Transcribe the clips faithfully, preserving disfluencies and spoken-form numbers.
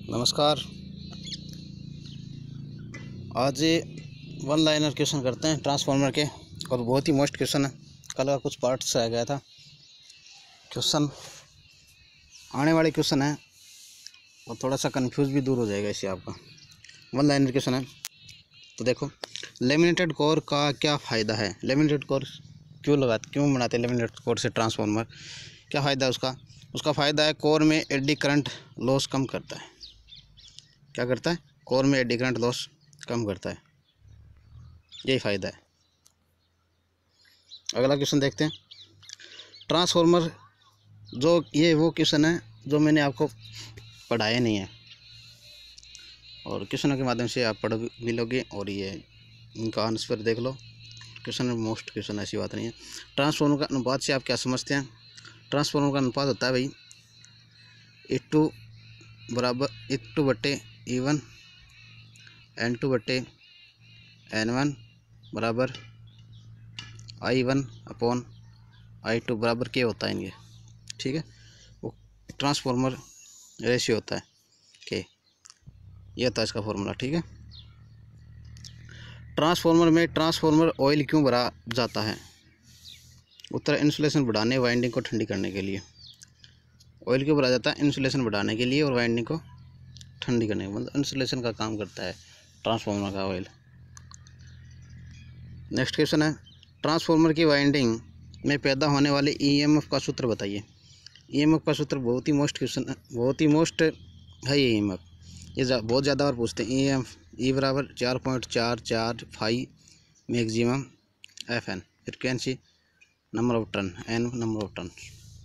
नमस्कार। आज one liner question करते हैं ट्रांसफार्मर के, और बहुत ही मोस्ट क्वेश्चन है। कल का कुछ पार्ट से आ गया था क्वेश्चन, आने वाले क्वेश्चन है और थोड़ा सा कंफ्यूज भी दूर हो जाएगा इससे आपका। वन लाइनर क्वेश्चन है तो देखो, लेमिनेटेड कोर का क्या फ़ायदा है। लेमिनेटेड कोर क्यों लगाते क्यों बनाते हैं लेमिनेटेड कोर से ट्रांसफार्मर, क्या फ़ायदा है उसका। उसका फ़ायदा है कोर में एडी करंट लॉस कम करता है। क्या करता है? कोर में एडी करंट लॉस कम करता है, यही फ़ायदा है। अगला क्वेश्चन देखते हैं। ट्रांसफार्मर, जो ये वो क्वेश्चन है जो मैंने आपको पढ़ाया नहीं है, और क्वेश्चनों के माध्यम से आप पढ़ भी लोगे और ये इनका आंसर देख लो। क्वेश्चन मोस्ट क्वेश्चन, ऐसी बात नहीं है। ट्रांसफार्मर का अनुपात से आप क्या समझते हैं? ट्रांसफार्मर का अनुपात होता है भाई ए टू बराबर ए टू बट्टे ई वन, एन टू बट्टे एन वन बराबर I one upon I two बराबर के होता है इनके। ठीक है, वो ट्रांसफार्मर रेशियो होता है के, ये होता है इसका फॉर्मूला। ठीक है। ट्रांसफार्मर में ट्रांसफार्मर ऑयल क्यों भरा जाता है? उत्तर, इंसुलेशन बढ़ाने, वाइंडिंग को ठंडी करने के लिए। ऑयल क्यों भरा जाता है? इंसुलेशन बढ़ाने के लिए और वाइंडिंग को ठंडी करने के, मतलब इंसुलेशन का काम करता है ट्रांसफार्मर का ऑयल। नेक्स्ट क्वेश्चन है, ट्रांसफार्मर की वाइंडिंग में पैदा होने वाले ईएमएफ का सूत्र बताइए। ईएमएफ का सूत्र बहुत ही मोस्ट क्वेश्चन है, बहुत ही मोस्ट है ये ईएमएफ, ये जा, बहुत ज़्यादा और पूछते हैं। ईएमएफ ई बराबर चार पॉइंट चार चार five maximum F N, frequency number of turn, N number of turn.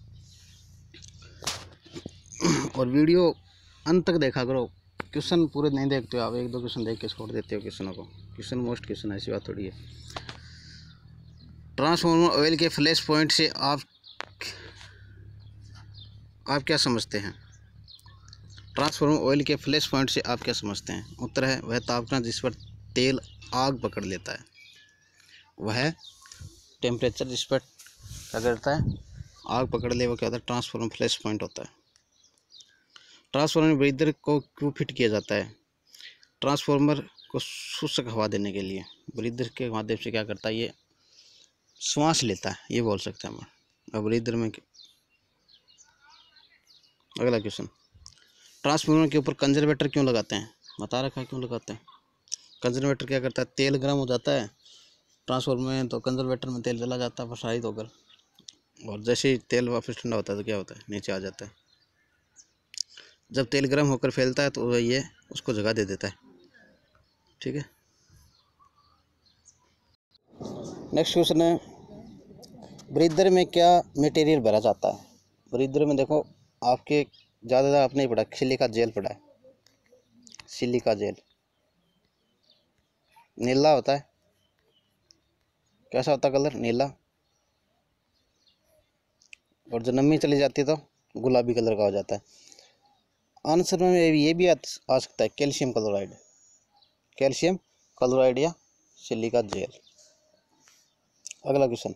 और वीडियो अंत तक देखा करो, क्वेश्चन पूरे नहीं देखते हो आप, एक दो क्वेश्चन देख के छोड़ देते हो क्वेश्चनों को। क्वेश्चन मोस्ट क्वेश्चन, ऐसी बात थोड़ी है। ट्रांसफार्मर ऑयल के फ्लैश पॉइंट से आप आप क्या समझते हैं? ट्रांसफार्मर ऑयल के फ्लैश पॉइंट से आप क्या समझते हैं? उत्तर है, वह तापमान जिस पर तेल आग पकड़ लेता है। वह टेम्परेचर जिस पर क्या करता है, आग पकड़ ले, वो क्या होता है? ट्रांसफार्मर फ्लैश पॉइंट होता है। ट्रांसफार्मर में ब्रीदर को क्यों फिट किया जाता है? ट्रांसफार्मर को शुष्क हवा देने के लिए। ब्रीदर के माध्यम से क्या करता है, ये श्वास लेता है, ये बोल सकते हैं हम। अब ब्रीदर में। अगला क्वेश्चन, ट्रांसफार्मर के ऊपर कंजर्वेटर क्यों लगाते हैं? बता रखा है क्यों लगाते हैं। कंजर्वेटर क्या करता है, तेल गर्म हो जाता है ट्रांसफार्मर में, तो कंजर्वेटर में तेल चला जाता है प्रसारित होकर, और जैसे ही तेल वापस ठंडा होता है तो क्या होता है, नीचे आ जाता है। जब तेल गर्म होकर फैलता है तो ये उसको जगह दे देता है। ठीक है। नेक्स्ट क्वेश्चन है, ब्रीदर में क्या मटेरियल भरा जाता है? ब्रीदर में देखो, आपके ज़्यादा आपने ही पढ़ा, सिलिका जेल पढ़ा है। सिलिका जेल नीला होता है। कैसा होता है कलर? नीला। और जब नमी चली जाती है तो गुलाबी कलर का हो जाता है। आंसर में ये भी आ सकता है, कैल्शियम क्लोराइड, कैल्शियम क्लोराइड या सिलिका जेल। अगला क्वेश्चन,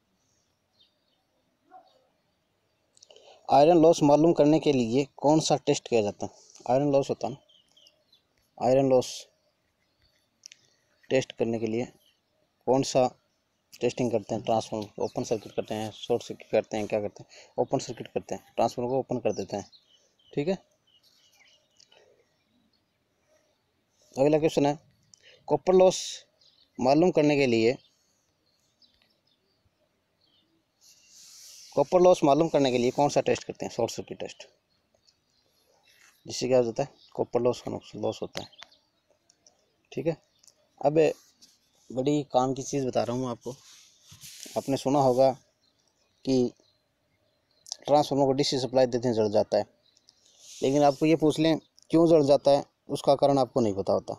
आयरन लॉस मालूम करने के लिए कौन सा टेस्ट किया जाता है? आयरन लॉस होता है, आयरन लॉस टेस्ट करने के लिए कौन सा टेस्टिंग करते हैं? ट्रांसफार्मर ओपन सर्किट करते हैं, शॉर्ट सर्किट करते हैं, क्या करते हैं? ओपन सर्किट करते हैं, ट्रांसफार्मर को ओपन कर देते हैं। ठीक है। अगला क्वेश्चन है, कॉपर लॉस मालूम करने के लिए कॉपर लॉस मालूम करने के लिए कौन सा टेस्ट करते हैं? शॉर्ट सर्किट टेस्ट, जिससे क्या हो जाता है, कॉपर लॉस का लॉस होता है। ठीक है। अब बड़ी काम की चीज़ बता रहा हूँ आपको। आपने सुना होगा कि ट्रांसफार्मर को डीसी सप्लाई देते हैं जल जाता है, लेकिन आपको ये पूछ लें क्यों जल जाता है, उसका कारण आपको नहीं पता होता।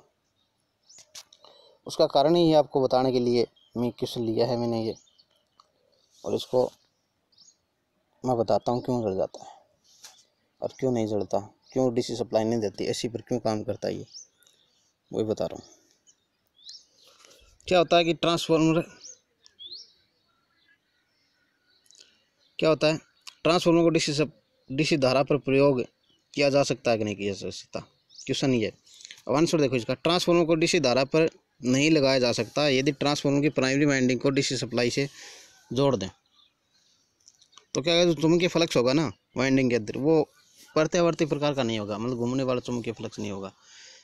उसका कारण ही आपको बताने के लिए मैं क्वेश्चन लिया है मैंने ये, और इसको मैं बताता हूँ क्यों जल जाता है और क्यों नहीं जलता, क्यों डीसी सप्लाई नहीं देती, एसी पर क्यों काम करता है, ये वही बता रहा हूँ। क्या होता है कि ट्रांसफार्मर क्या होता है ट्रांसफार्मर को डीसी सब डीसी धारा पर प्रयोग किया जा सकता है कि नहीं किया जा सकता? क्वेश्चन ये। अब आंसर देखो इसका, ट्रांसफार्मर को डीसी धारा पर नहीं लगाया जा सकता यदि ट्रांसफार्मर की प्राइमरी वाइंडिंग को डीसी सप्लाई से जोड़ दें। तो क्या होगा, जो चुंबकीय फ्लक्स होगा ना वाइंडिंग के अंदर, वो प्रत्यावर्ती प्रकार का नहीं होगा, मतलब घूमने वाला चुंबकीय फ्लक्स नहीं होगा,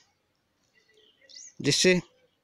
जिससे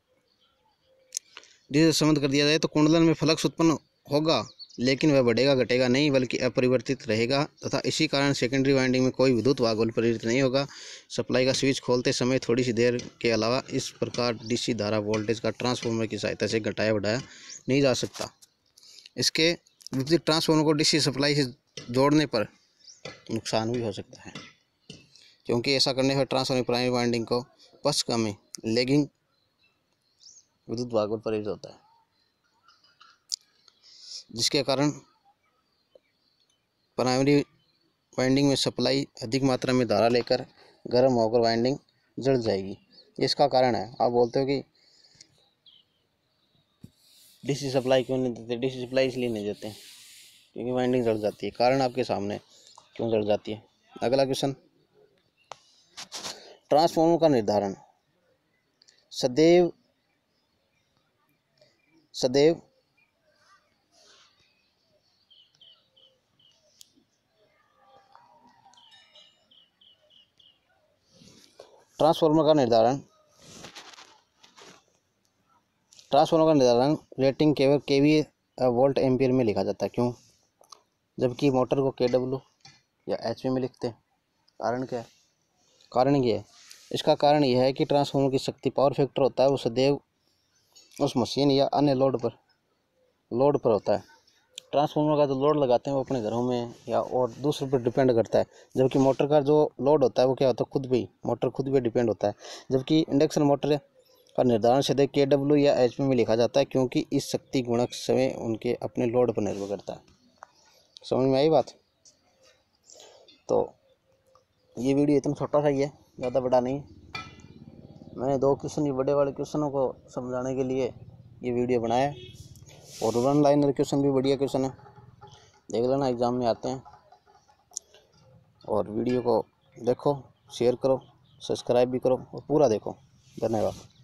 जिसे संबंध कर दिया जाए तो कुंडलन में फ्लक्स उत्पन्न होगा, लेकिन वह बढ़ेगा घटेगा नहीं बल्कि अपरिवर्तित रहेगा तथा इसी कारण सेकेंडरी वाइंडिंग में कोई विद्युत वागोल प्रेरित नहीं होगा। सप्लाई का स्विच खोलते समय थोड़ी सी देर के अलावा इस प्रकार डीसी धारा वोल्टेज का ट्रांसफार्मर की सहायता से घटाया बढ़ाया नहीं जा सकता। इसके विपरीत ट्रांसफार्मर को डीसी सप्लाई से जोड़ने पर नुकसान भी हो सकता है, क्योंकि ऐसा करने पर ट्रांसफार्मर प्राइमरी वाइंडिंग को पश्चिम में लेगिंग विद्युत वागोल प्रेरित होता है, जिसके कारण प्राइमरी वाइंडिंग में सप्लाई अधिक मात्रा में धारा लेकर गर्म होकर वाइंडिंग जल जाएगी। इसका कारण है। आप बोलते हो कि डीसी सप्लाई क्यों नहीं देते, डीसी सप्लाई इसलिए नहीं देते क्योंकि वाइंडिंग जल जाती है। कारण आपके सामने क्यों जल जाती है। अगला क्वेश्चन, ट्रांसफार्मर का निर्धारण सदैव सदैव ट्रांसफार्मर का निर्धारण ट्रांसफार्मर का निर्धारण रेटिंग केवल केवी वोल्ट एम्पियर में लिखा जाता है। क्यों, जबकि मोटर को केडब्ल्यू या एचपी में लिखते हैं। कारण क्या है, कारण ये है, इसका कारण यह है कि ट्रांसफार्मर की शक्ति पावर फैक्टर होता है वो सदैव उस मशीन या अन्य लोड पर लोड पर होता है। ट्रांसफार्मर का जो लोड लगाते हैं वो अपने घरों में या और दूसरों पर डिपेंड करता है, जबकि मोटर का जो लोड होता है वो क्या होता है, खुद भी मोटर खुद भी डिपेंड होता है। जबकि इंडक्शन मोटर का निर्धारण सदैव के डब्ल्यू या एच पी में लिखा जाता है, क्योंकि इस शक्ति गुणक समय उनके अपने लोड पर निर्भर करता है। समझ में आई बात। तो ये वीडियो इतना छोटा सा ही है, ज़्यादा बड़ा नहीं। मैंने दो क्वेश्चन ये बड़े वाले क्वेश्चनों को समझाने के लिए ये वीडियो बनाया, और वन लाइनर क्वेश्चन भी बढ़िया क्वेश्चन है, देख लेना, एग्ज़ाम में आते हैं। और वीडियो को देखो, शेयर करो, सब्सक्राइब भी करो और पूरा देखो। धन्यवाद।